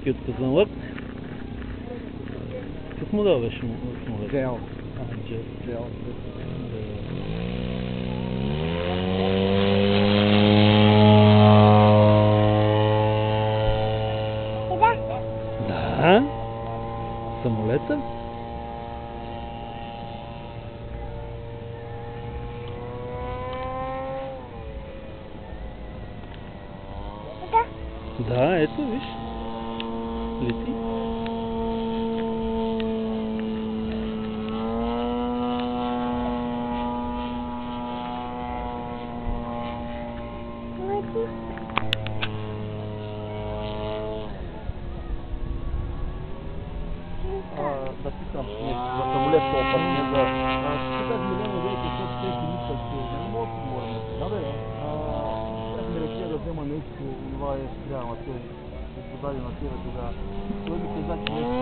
Георги от Казанлък. Какъв модел беше самолет? Джел. Джел. Да. Самолета? Да, ето виж. Лети. Да питам за самолет това път, не за... Тук Милена идеята, защото те си мислят, че не мога да говорим сега, бе. Аз ми рече да взема нещо, това е сега, ама той се подаде на тебе тогава. Той ми каза, че нещо...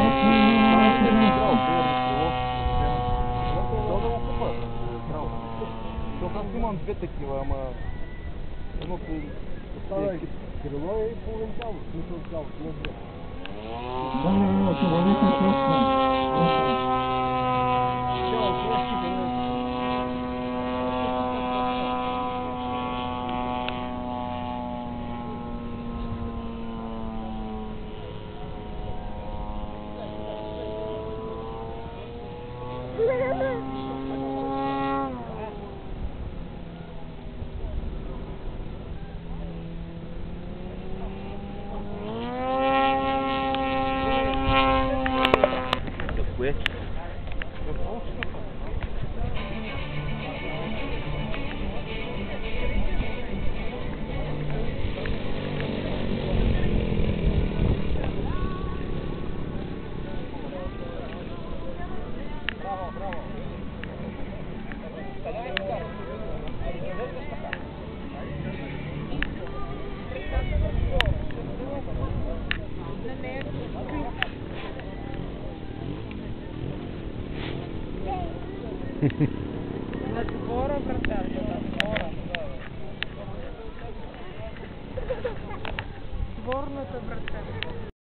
Да го купа, здраво. Защото аз имам две такива, ама... Едното е... Крило е и половин цяло, смисъл цяло, не две. Да, самолет на кръстна. На двора, братан. Дворната, братан.